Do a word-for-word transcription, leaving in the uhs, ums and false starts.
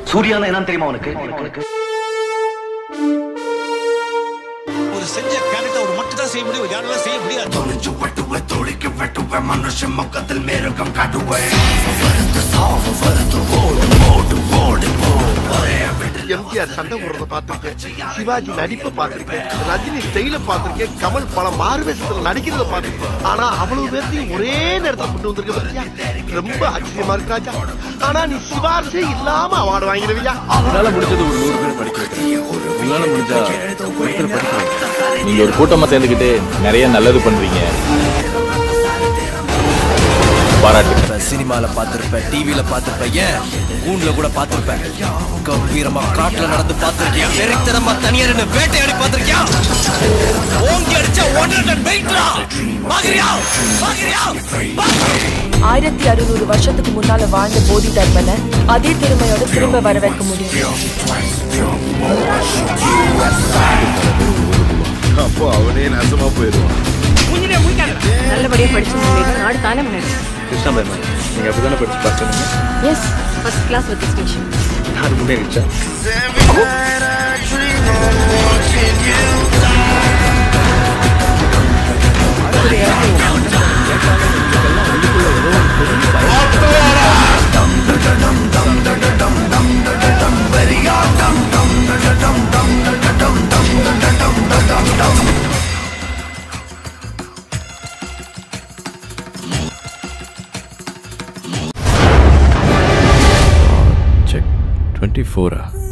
சூர்யானா என்னன்னு தெரியுமா உனக்கு? ஒரு செஞ்ச கேரக்டர் ஒரு மட்டும் தான் செய்ய முடியும், யாரால செய்ய முடியாது. தொலைஞ்சு வெட்டுவே தொழிக்க வெட்டுவே மனுஷன் முகத்தில் மேருகம் காட்டுவே. வரது சாவு வரது ஓடு ஓடு ஓடு எம்ஜிஆர் சண்டை போடுறத பார்த்திருக்கேன், சிவாஜி நடிப்பை பார்த்திருக்கேன், ரஜினி ஸ்டைல பார்த்திருக்கேன், கமல் பல மாறுவேஷத்துல நடிக்கிறத பார்த்திருக்கேன். ஆனா அவ்வளவு பேர்த்தையும் ஒரே நேரத்துல கொண்டு வந்திருக்க பத்தியா, ரொம்ப ஆச்சரியமா இருக்கு ராஜா. ஆனா நீ சிவாஜி இல்லாம அவார்டு வாங்கிடுவியா? உங்களால முடிஞ்சது ஒரு நூறு பேர் படிக்க வைக்கிறேன், உங்களால முடிஞ்சா ஒருத்தர் படிக்க வைக்கிறேன். நீங்க ஒரு கூட்டமா சேர்ந்துக்கிட்டு நிறைய நல்லது பண்றீங்க. பாராட்டு. சினிமால பாத்திருப்பேன், டிவில பாத்திருப்பேன், ஏன் ஊன்ல கூட பாத்திருப்பேன். கம்பீரமா காட்டுல நடந்து பாத்திருக்கியா? வெறித்தனமா தனியார் வேட்டையாடி பாத்திருக்கியா? ஓங்கி அடிச்சா ஒன்றரை வெயிட்ரா பாக்குறியா? பாக்குறியா? ஆயிரத்தி அறுநூறு வருஷத்துக்கு முன்னால வாழ்ந்த போதி தர்மனை அதே திறமையோட திரும்ப வர வைக்க முடியும். அப்போ அவனே நாசமா போயிடுவான். நல்லபடியா படிச்சு நாடு தானே முன்னாடி. கிருஷ்ணா பாய் மேம், நீங்க அப்படிதானே படிச்சு பாஸ் பண்ணுங்க? Yes, first class with distinction. நான் முன்னேறிச்சா? Check twenty-four.